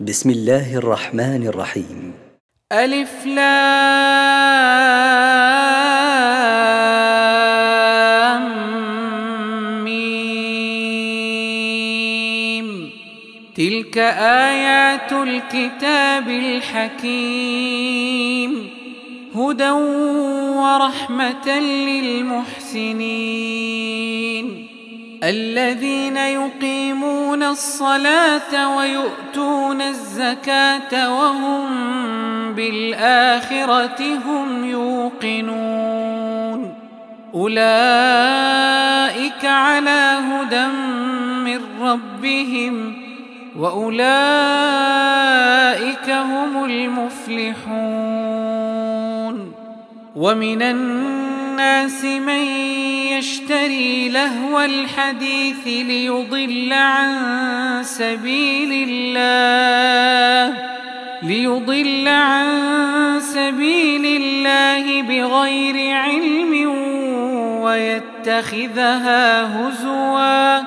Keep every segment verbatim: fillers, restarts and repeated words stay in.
بسم الله الرحمن الرحيم. ألف لام ميم. تلك آيات الكتاب الحكيم، هدى ورحمة للمحسنين الذين يقيمون الصلاة ويؤتون الزكاة وهم بالآخرة هم يوقنون. أولئك على هدى من ربهم وأولئك هم المفلحون. ومن الناس من يشتري لهو الحديث ليضل عن سبيل الله ليضل عن سبيل الله بغير علم ويتخذها هزوا،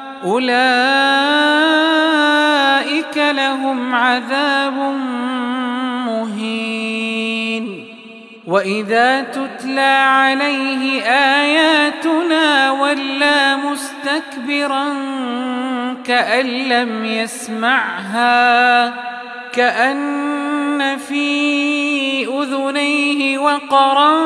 أولئك لهم عذاب مهين. وإذا تتلى عليه آياتنا ولى مستكبرا كأن لم يسمعها كأن في أذنيه وقرا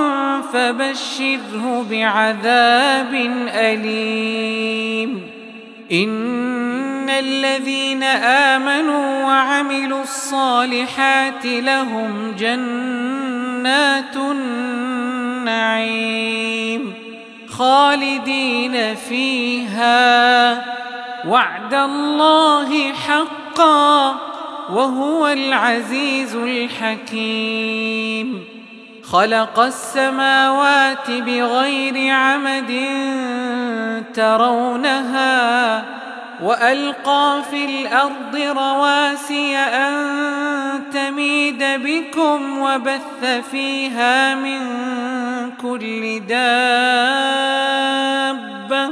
فبشره بعذاب أليم. إن الذين آمنوا وعملوا الصالحات لهم جنات النعيم خالدين فيها، وعد الله حقا وهو العزيز الحكيم. خلق السماوات بغير عمد ترونها وألقى في الأرض رواسي أن تميد بكم وبث فيها من كل دابة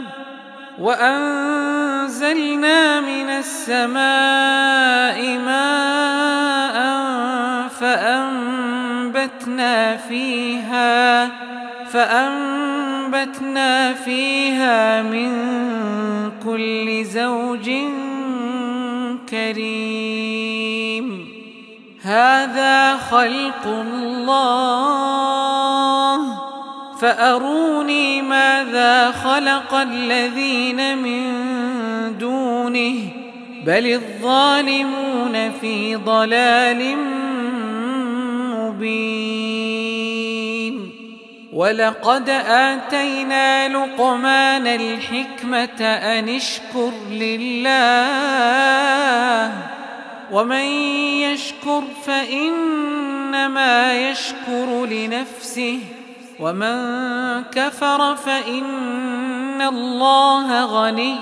وأنزلنا من السماء ماء فأنبتنا فيها فأنبتنا فيها من كل زوج كريم. هذا خلق الله فأروني ماذا خلق الذين من دونه بل الظالمون في ضلال مبين. ولقد آتينا لقمان الحكمة أن اشكر لله ومن يشكر فإنما يشكر لنفسه ومن كفر فإن الله غني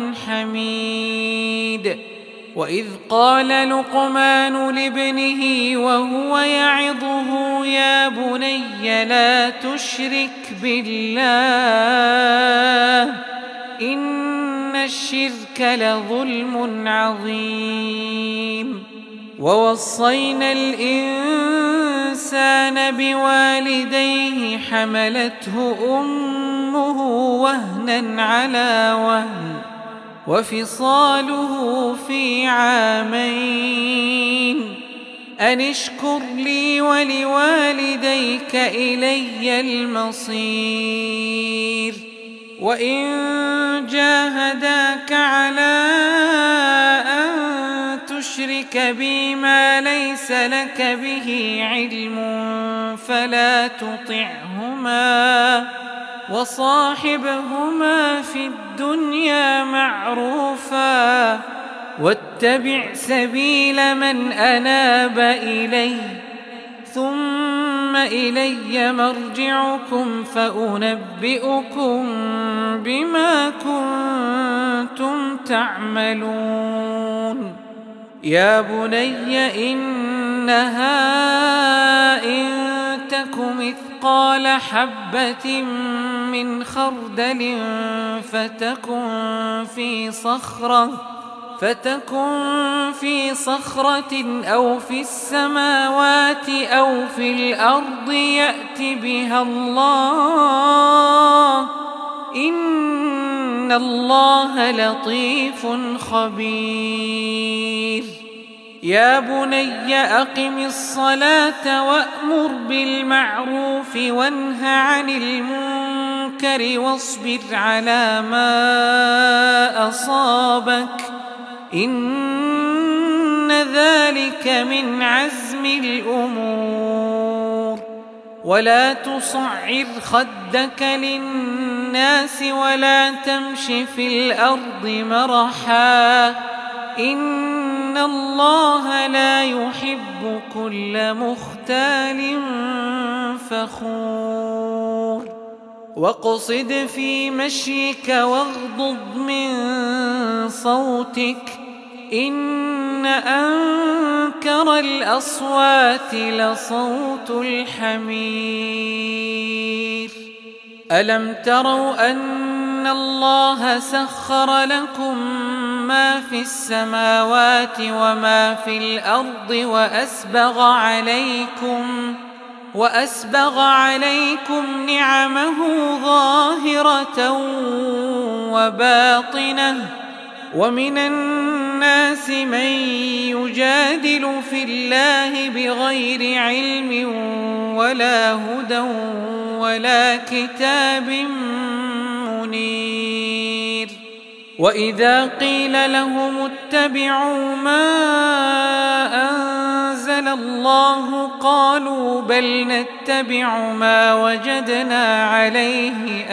حميد. وإذ قال لقمان لابنه وهو يعظه يا بني لا تشرك بالله إن الشرك لظلم عظيم. ووصينا الإنسان بوالديه حملته أمه وهنا على وهن وفصاله في عامين أن اشكر لي ولوالديك إلي المصير. وإن جاهداك على أن تشرك بي ما ليس لك به علم فلا تطعهما وصاحبهما في الدنيا معروفا واتبع سبيل من أناب إلي ثم إلي مرجعكم فأنبئكم بما كنتم تعملون. يا بني إنها إن تك مثقال حبة من خردل فتكن في صخرة فتكن في صخرة أو في السماوات أو في الأرض يأت بها الله إن الله لطيف خبير. يا بني أقم الصلاة وأمر بالمعروف وانه عن المنكر واصبر على ما أصابك إن ذلك من عزم الأمور. ولا تصعر خدك للناس ولا تمش في الأرض مرحا إن الله لا يحب كل مختال فخور. واقصد في مشيك واغضض من صوتك إن أنكر الأصوات لصوت الحمير. ألم تروا أن الله سخر لكم ما في السماوات وما في الأرض وأسبغ عليكم وأسبغ عليكم نعمه ظاهرة وباطنة ومن الناس من يجادل في الله بغير علم ولا هدى ولا كتاب منير. وإذا قيل لهم اتبعوا ما أنزل الله قالوا بل نتبع ما وجدنا عليه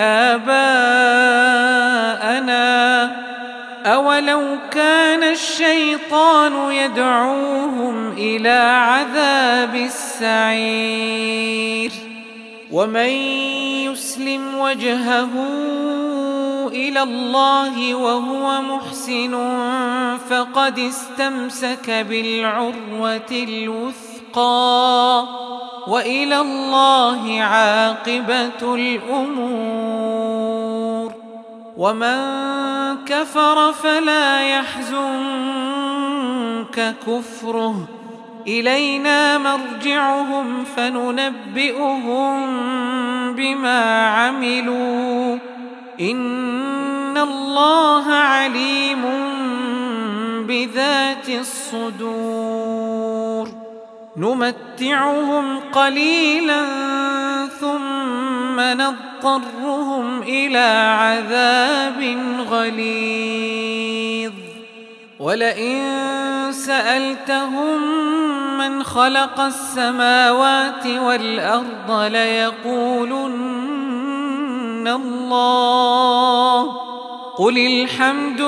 آباءنا أولو كان الشيطان يدعوهم إلى عذاب السعير. ومن يسلم وجهه إلى الله وهو محسن فقد استمسك بالعروة الوثقى وإلى الله عاقبة الأمور. ومن كفر فلا يحزنك كفره إلينا مرجعهم فننبئهم بما عملوا إن الله عليم بذات الصدور. نمتعهم قليلا ثم نضطرهم إلى عذاب غليظ. ولئن سألتهم من خلق السماوات والأرض ليقولن الله قل الحمد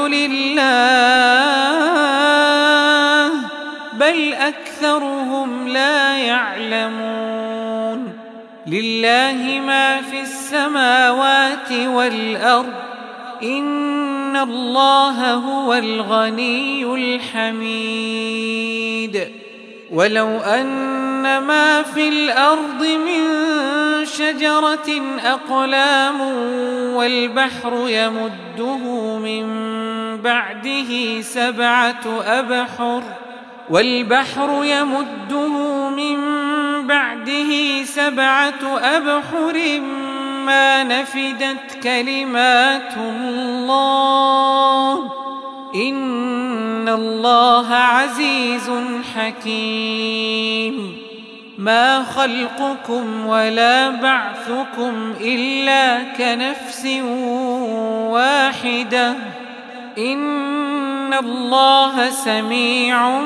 لله بل أكثرهم لا يعلمون. لله ما في السماوات والأرض إن الله هو الغني الحميد. ولو أن ما في الأرض من شجرة أقلام والبحر يمده من بعده سبعة أبحر والبحر يمده من بعده سبعة أبحر ما نفدت كلمات الله إن الله عزيز حكيم. ما خلقكم ولا بعثكم إلا كنفس واحدة إن الله سميع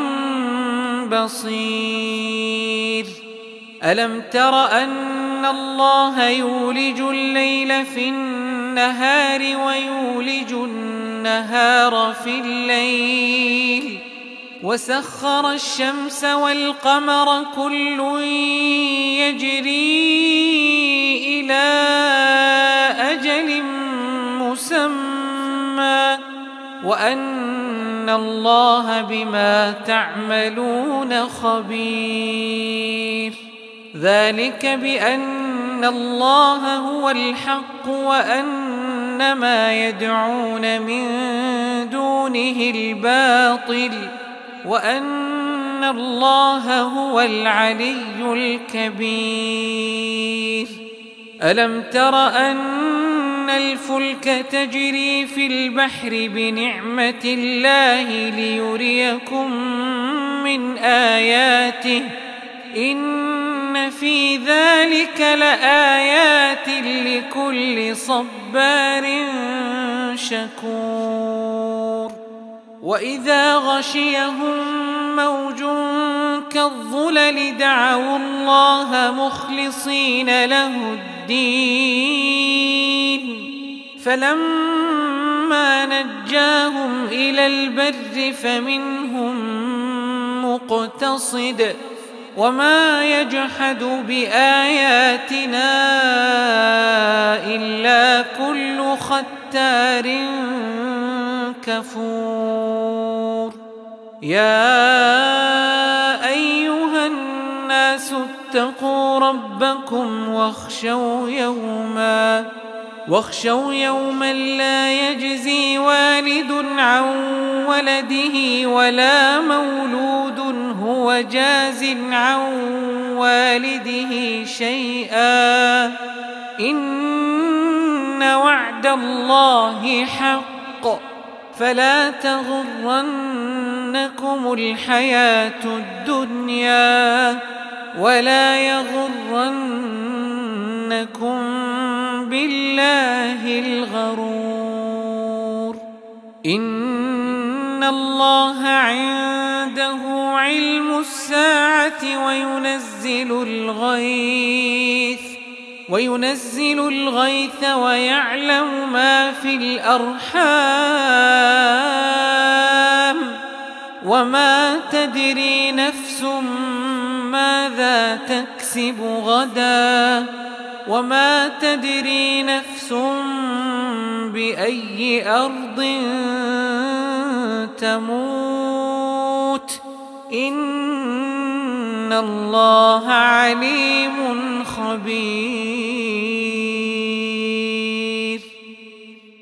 بصير. ألم تر أن الله يولج الليل في النهار ويولج النهار في الليل وسخر الشمس والقمر كل يجري إلى أجل مسمى وأن الله بما تعملون خبير. ذلك بأن الله هو الحق وأن ما يدعون من دونه الباطل وأن الله هو العلي الكبير. ألم تر أن الفلك تجري في البحر بنعمة الله ليريكم من آياته إن في ذلك لآيات لكل صبار شكور. وإذا غشيهم موج كالظلل دعوا الله مخلصين له الدين فلما نجاهم إلى البر فمنهم مقتصد وما يجحد بآياتنا إلا كل ختار كفور. يا أيها الناس اتقوا ربكم واخشوا يوما واخشوا يوما لا يجزي والد عن ولده ولا مولود هو جاز عن والده شيئا إن وعد الله حق فلا تغرنكم الحياة الدنيا ولا يغرنكم بالله الغرور. إن الله عنده علم الساعة وينزل الغيث وينزل الغيث ويعلم ما في الأرحام وما تدري نفس ماذا تكسب غدا وما تدري نفس بأي أرض تموت إن الله عليم خبير.